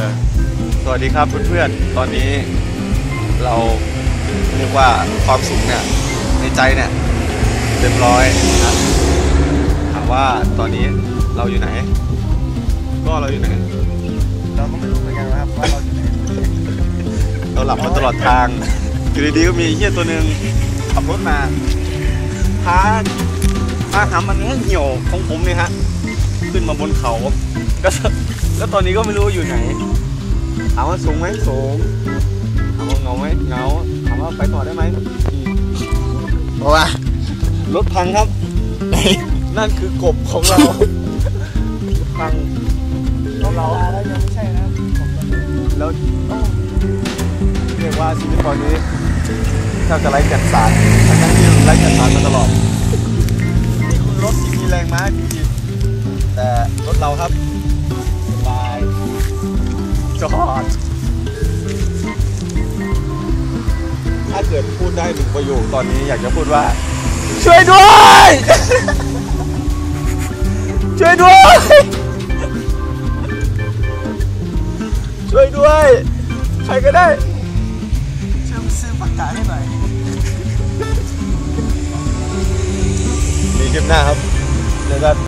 สวัสดีครับเพื่อนๆตอนนี้เราเรียกว่าความสุขเนี่ยในใจเนี่ยเต็มร้อยนะถามว่าตอนนี้เราอยู่ไหนก็เราอยู่ไหนเราก็ไม่รู้เหมือนกันครับว่าเราอยู่ไหนเราหลับมาตลอดทางอยู่ดีๆก็มีเหี้ยตัวหนึ่งขับรถมาพาหามันเหี่ยวของผมเนี่ยฮะขึ้นมาบนเขาแล้วตอนนี้ก็ไม่รู้อยู่ไหนถามว่าสูงไหมสูงถามว่าเงาไหมเงาถามว่าไปต่อได้ไหมเพราะว่ารถพังครับนั่นคือกบของเราพังของเราแล้วยังไม่ใช่นะแล้วเรียกว่าชีวิตตอนนี้แทบจะไร้แก่นสารทั้งที่ไร้แก่นสารมาตลอดนี่คือรถที่มีแรงม้าจริงๆแต่รถเราครับสบายจอดถ้าเกิดพูดได้หนึ่งประโยคตอนนี้อยากจะพูดว่าช่วยด้วยช่วยด้วยช่วยด้วยใครก็ได้ช่วยซื้อปากกาให้หน่อยมีคลิปหน้าครับเจอกัน